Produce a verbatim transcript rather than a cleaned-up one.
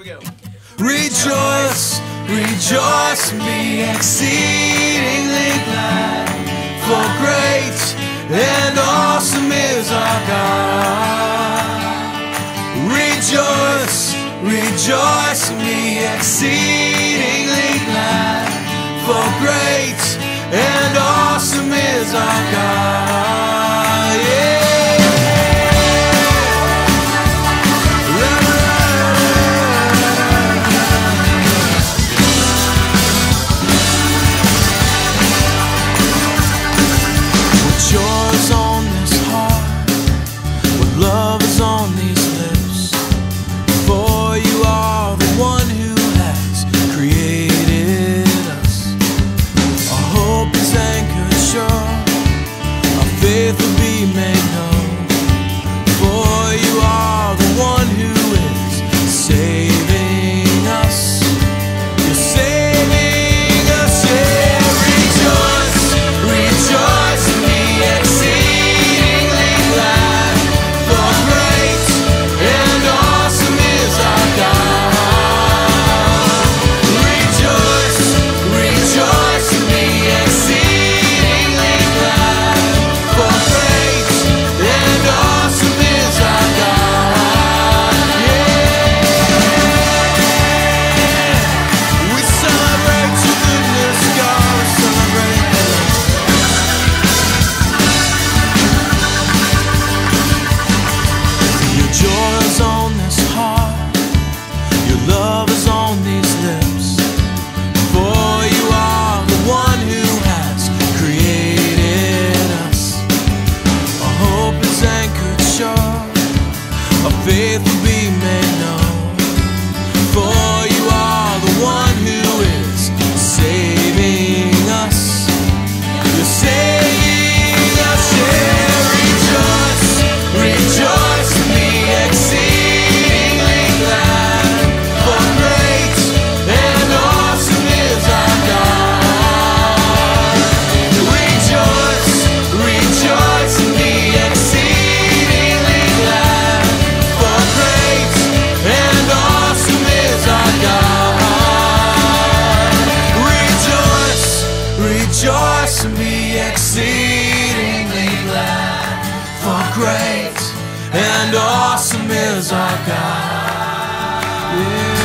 go. Rejoice, rejoice me exceedingly glad, for great and awesome is our God. Rejoice, rejoice me exceedingly glad, for great and awesome is our God. Yeah. Love is on these lips, for you are the one who has created us. Our hope is anchored sure, our faith will be made known, for you are the one who is saving us. You're saving us, yeah. Rejoice, rejoice me exceedingly glad, faith will be made known, for you are the one who is saving us. You're saving us, yeah. Rejoice, rejoice me exceedingly glad, for great and awesome is our God. Rejoice, rejoice me exceedingly glad, and awesome is our God. Rejoice, rejoice and be exceedingly glad, for great and awesome is our God. Yeah.